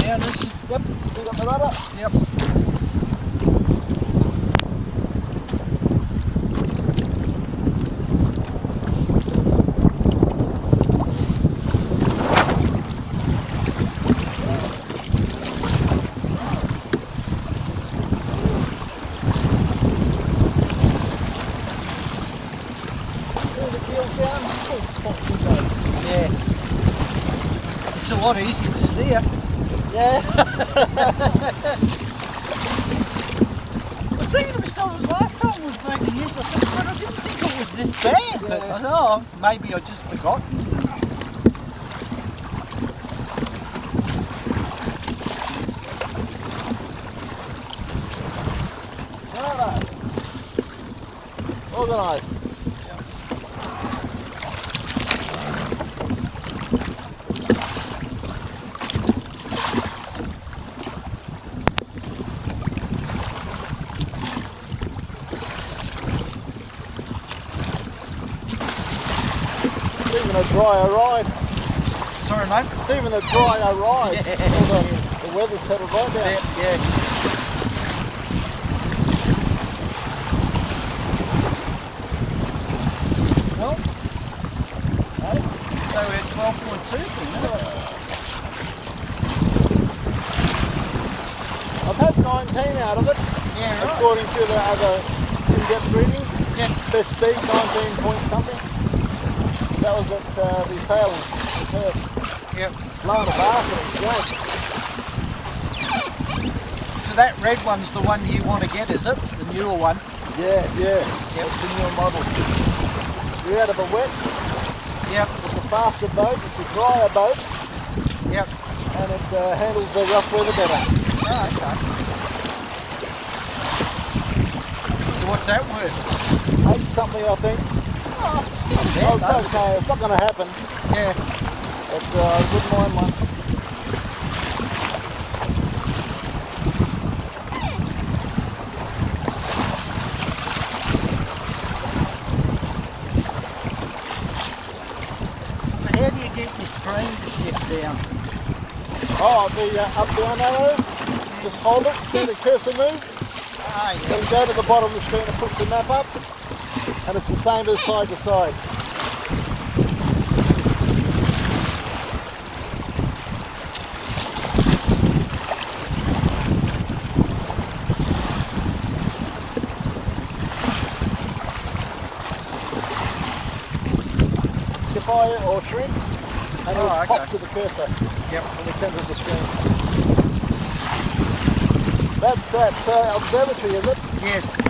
down this. Yep, you got the rudder? Yep. Yeah. It's a lot easier to steer. Yeah. I was thinking to myself, last time we was making this, I thought, God, I didn't think it was this bad. But I thought, oh, maybe I just forgot. Righto. Organised. It's even a drier ride. Sorry, mate. It's even a drier ride. Yeah. The weather's settled right down. Yeah. Well, hey, so we're at 12.2 for a minute. I've had 19 out of it, Yeah, right. according to the other in-depth readings. Yes. Best speed 19 point something. That was at the sailing. Yep. Blowing a basket and going. So that red one's the one you want to get, is it? The newer one? Yeah. Yep. It's a newer model. You're out of a wet, Yep. it's a faster boat, it's a drier boat, Yep. and it handles the rough weather better. Oh, okay. So what's that worth? 8 something, I think. Oh, Oh, it's okay, it's not going to happen, yeah. but I wouldn't mind one. So how do you get your screen to shift down? Oh, the up-down arrow, just hold it, see the cursor move, Ah, yeah. then go to the bottom of the screen and put the map up, and it's the same as side to side. Skip or shrink, and it'll Oh, pop okay. to the cursor Yep. in the centre of the screen. That's that observatory, is it? Yes.